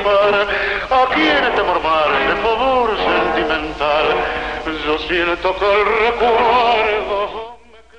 llevar aquí en este mormar de favor sentimental. Yo siento que el recuerdo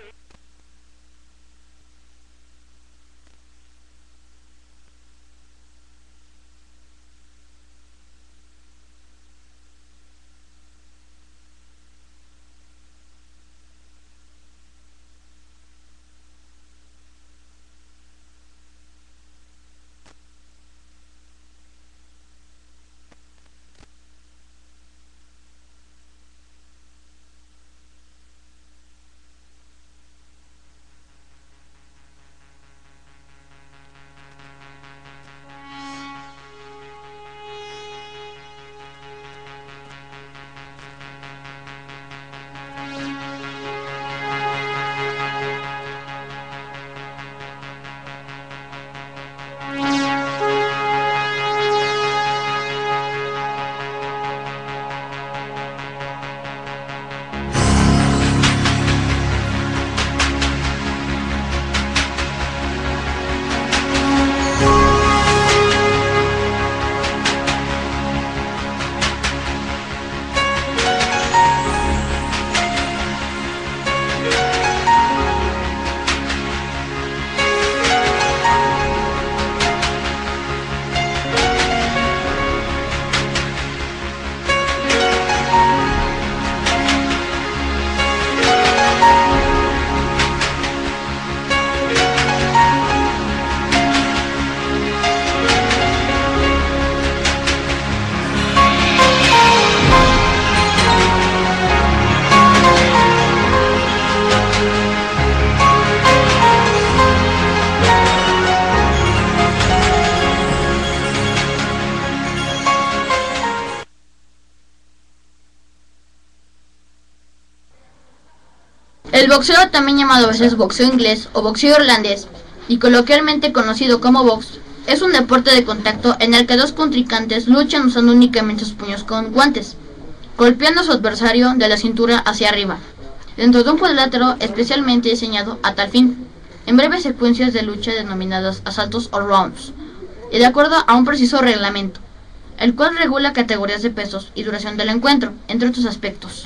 El boxeo, también llamado a veces boxeo inglés o boxeo irlandés, y coloquialmente conocido como box, es un deporte de contacto en el que dos contrincantes luchan usando únicamente sus puños con guantes, golpeando a su adversario de la cintura hacia arriba, dentro de un cuadrilátero especialmente diseñado a tal fin, en breves secuencias de lucha denominadas asaltos o rounds, y de acuerdo a un preciso reglamento, el cual regula categorías de pesos y duración del encuentro, entre otros aspectos.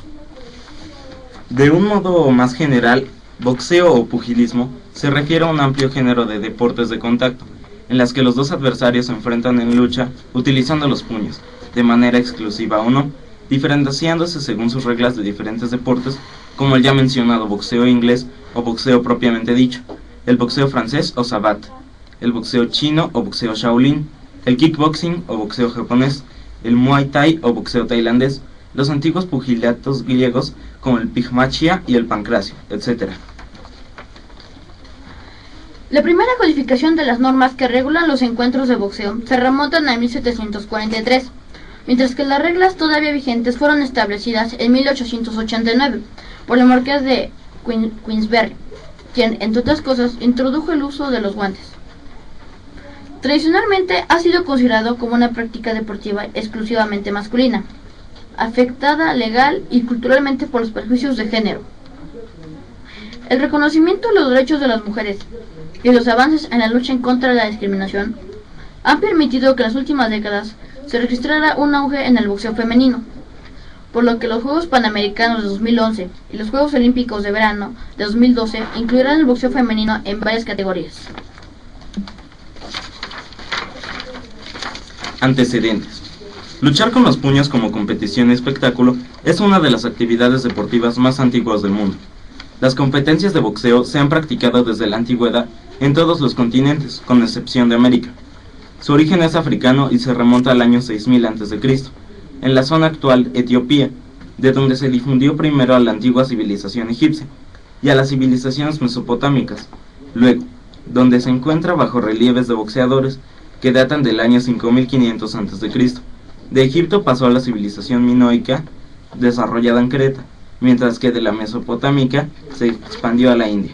De un modo más general, boxeo o pugilismo se refiere a un amplio género de deportes de contacto, en las que los dos adversarios se enfrentan en lucha utilizando los puños, de manera exclusiva o no, diferenciándose según sus reglas de diferentes deportes, como el ya mencionado boxeo inglés o boxeo propiamente dicho, el boxeo francés o sabat, el boxeo chino o boxeo shaolin, el kickboxing o boxeo japonés, el muay thai o boxeo tailandés, los antiguos pugilatos griegos como el pigmachia y el pancracio, etc. La primera codificación de las normas que regulan los encuentros de boxeo se remontan a 1743, mientras que las reglas todavía vigentes fueron establecidas en 1889 por el marqués de Queensberry, quien, entre otras cosas, introdujo el uso de los guantes. Tradicionalmente ha sido considerado como una práctica deportiva exclusivamente masculina, afectada legal y culturalmente por los prejuicios de género. El reconocimiento de los derechos de las mujeres y los avances en la lucha en contra de la discriminación han permitido que en las últimas décadas se registrara un auge en el boxeo femenino, por lo que los Juegos Panamericanos de 2011 y los Juegos Olímpicos de Verano de 2012 incluirán el boxeo femenino en varias categorías. Antecedentes. Luchar con los puños como competición y espectáculo es una de las actividades deportivas más antiguas del mundo. Las competencias de boxeo se han practicado desde la antigüedad en todos los continentes, con excepción de América. Su origen es africano y se remonta al año 6000 a.C., en la zona actual Etiopía, de donde se difundió primero a la antigua civilización egipcia y a las civilizaciones mesopotámicas, luego, donde se encuentra bajo relieves de boxeadores que datan del año 5500 a.C. De Egipto pasó a la civilización minoica, desarrollada en Creta, mientras que de la mesopotámica se expandió a la India.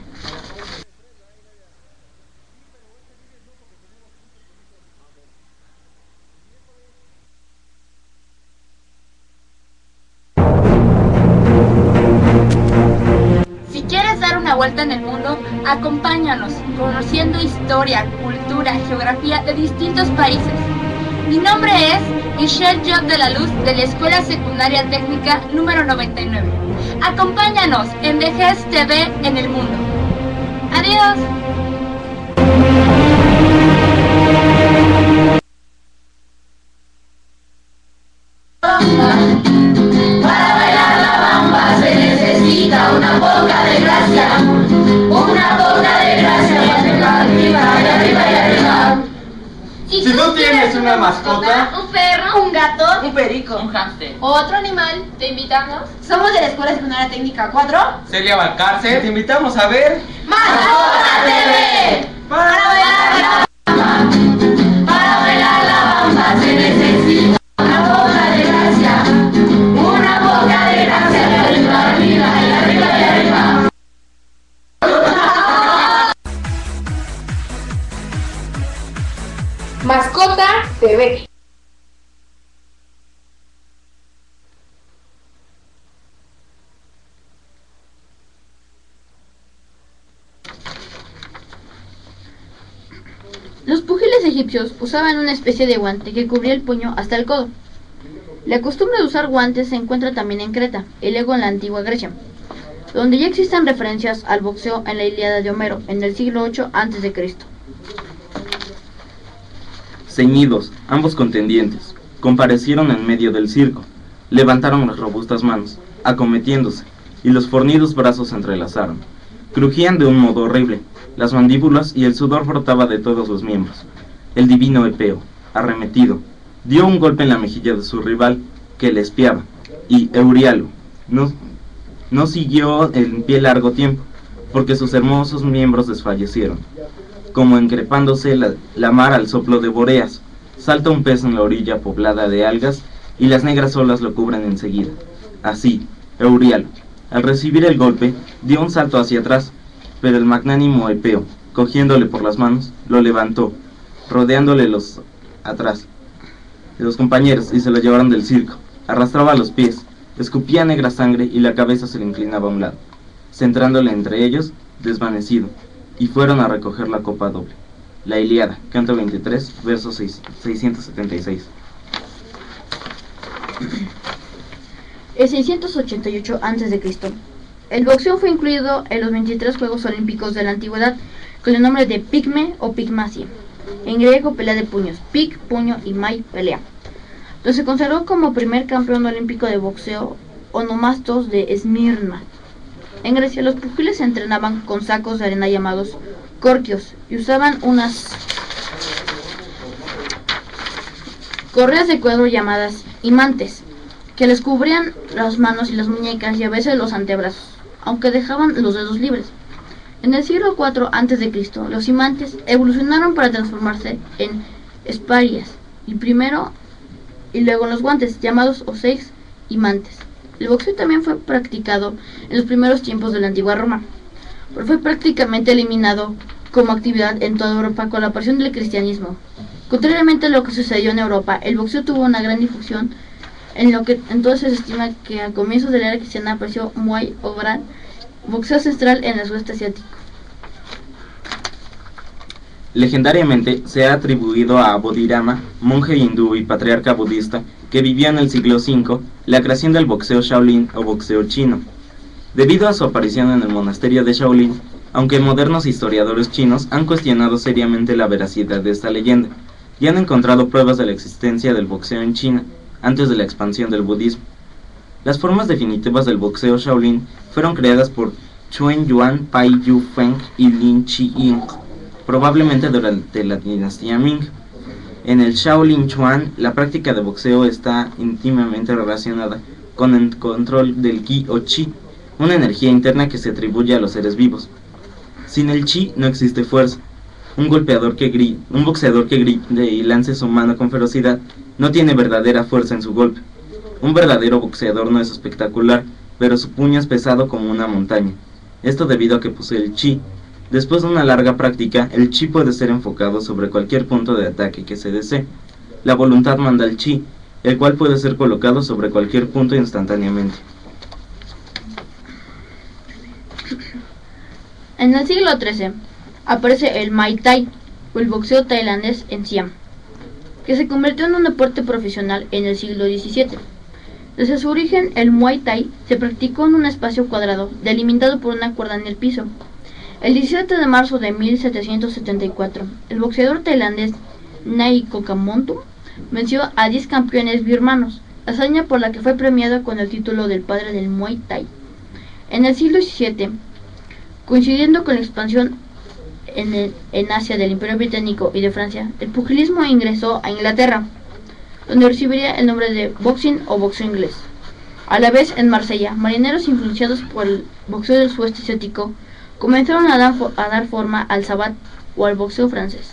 Si quieres dar una vuelta en el mundo, acompáñanos, conociendo historia, cultura, geografía de distintos países. Mi nombre es Michelle Job de la Luz de la Escuela Secundaria Técnica número 99. Acompáñanos en Vejez TV en el mundo. Adiós. Para bailar la bamba se necesita una poca de gracia. Una poca de gracia para arriba y arriba y arriba. Si tú tienes una mascota, un perro, un gato, un perico, un hámster o otro animal, te invitamos. Somos de la Escuela Secundaria Técnica 4. Celia Valcárcel, te invitamos a ver ¡Mascota TV! Para bailar la bamba, para bailar la bamba se necesita una poca de gracia. Una poca de gracia de arriba, arriba y arriba y arriba. Mascota TV. Los pugiles egipcios usaban una especie de guante que cubría el puño hasta el codo. La costumbre de usar guantes se encuentra también en Creta y luego en la antigua Grecia, donde ya existen referencias al boxeo en la Ilíada de Homero en el siglo VIII a.C. Ceñidos, ambos contendientes, comparecieron en medio del circo, levantaron las robustas manos, acometiéndose, y los fornidos brazos se entrelazaron. Crujían de un modo horrible, las mandíbulas y el sudor brotaba de todos los miembros. El divino Epeo, arremetido, dio un golpe en la mejilla de su rival, que le espiaba, y Euríalo no siguió en pie largo tiempo, porque sus hermosos miembros desfallecieron. Como encrepándose la mar al soplo de Boreas, salta un pez en la orilla poblada de algas, y las negras olas lo cubren enseguida. Así, Euríalo, al recibir el golpe, dio un salto hacia atrás, pero el magnánimo Epeo, cogiéndole por las manos, lo levantó, rodeándole los compañeros, y se lo llevaron del circo. Arrastraba los pies, escupía negra sangre y la cabeza se le inclinaba a un lado, centrándole entre ellos, desvanecido, y fueron a recoger la copa doble. La Ilíada, canto 23, verso 676. En 688 a.C., el boxeo fue incluido en los 23 Juegos Olímpicos de la Antigüedad con el nombre de pigme o pigmasia. En griego, pelea de puños, pig, puño y mai, pelea. Donde se consagró como primer campeón olímpico de boxeo Onomastos de Esmirna. En Grecia, los pugiles se entrenaban con sacos de arena llamados corquios y usaban unas correas de cuero llamadas imantes, que les cubrían las manos y las muñecas y a veces los antebrazos, aunque dejaban los dedos libres. En el siglo IV a.C., los imantes evolucionaron para transformarse en esparias y luego en los guantes, llamados oseis imantes. El boxeo también fue practicado en los primeros tiempos de la antigua Roma, pero fue prácticamente eliminado como actividad en toda Europa con la aparición del cristianismo. Contrariamente a lo que sucedió en Europa, el boxeo tuvo una gran difusión, en lo que entonces se estima que a comienzos de la era cristiana apareció Muay o Gran, boxeo ancestral en el sudeste asiático. Legendariamente se ha atribuido a Bodhidharma, monje hindú y patriarca budista, que vivía en el siglo V, la creación del boxeo Shaolin o boxeo chino. Debido a su aparición en el monasterio de Shaolin, aunque modernos historiadores chinos han cuestionado seriamente la veracidad de esta leyenda, y han encontrado pruebas de la existencia del boxeo en China, antes de la expansión del budismo. Las formas definitivas del boxeo Shaolin fueron creadas por Chuen Yuan, Pai Yu Feng y Lin Chi Ying, probablemente durante la dinastía Ming. En el Shaolin Chuan, la práctica de boxeo está íntimamente relacionada con el control del ki o chi, una energía interna que se atribuye a los seres vivos. Sin el chi no existe fuerza. Un boxeador que grite y lance su mano con ferocidad no tiene verdadera fuerza en su golpe. Un verdadero boxeador no es espectacular, pero su puño es pesado como una montaña. Esto debido a que posee el chi. Después de una larga práctica, el chi puede ser enfocado sobre cualquier punto de ataque que se desee. La voluntad manda el chi, el cual puede ser colocado sobre cualquier punto instantáneamente. En el siglo XIII aparece el Muay Thai, o el boxeo tailandés en Siam, que se convirtió en un deporte profesional en el siglo XVII. Desde su origen, el Muay Thai se practicó en un espacio cuadrado, delimitado por una cuerda en el piso. El 17 de marzo de 1774, el boxeador tailandés Nai Kokamontu venció a 10 campeones birmanos, hazaña por la que fue premiado con el título del padre del Muay Thai. En el siglo XVII, coincidiendo con la expansión en Asia del Imperio Británico y de Francia, el pugilismo ingresó a Inglaterra, donde recibiría el nombre de boxing o boxeo inglés. A la vez, en Marsella, marineros influenciados por el boxeo del sudeste asiático comenzaron a dar forma al sabat o al boxeo francés.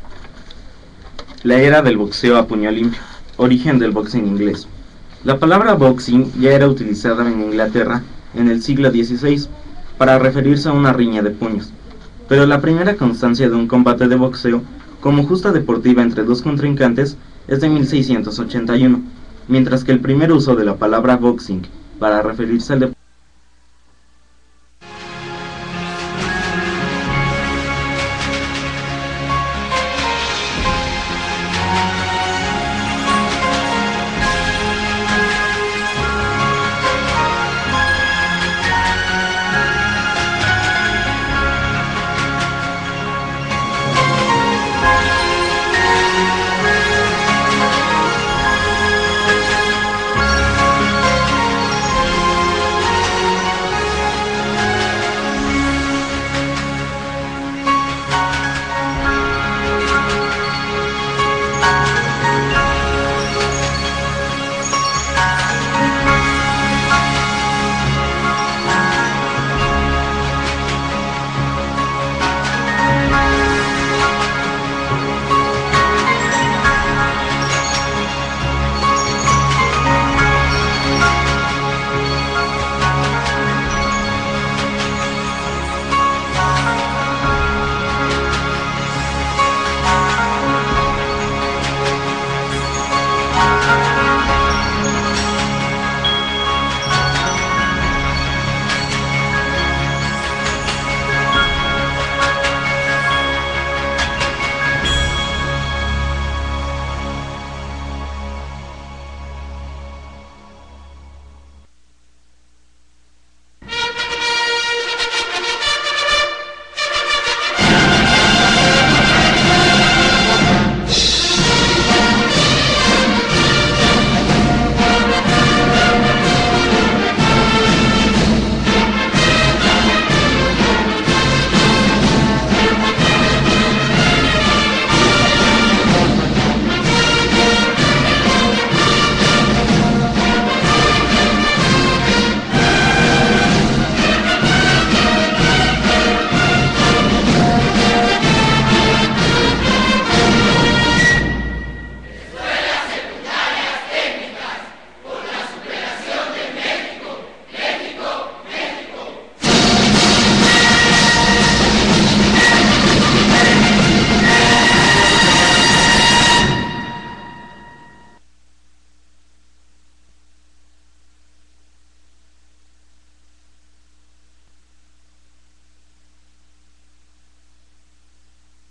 La era del boxeo a puño limpio, origen del boxing inglés. La palabra boxing ya era utilizada en Inglaterra en el siglo XVI para referirse a una riña de puños, pero la primera constancia de un combate de boxeo como justa deportiva entre dos contrincantes es de 1681, mientras que el primer uso de la palabra boxing para referirse al deporte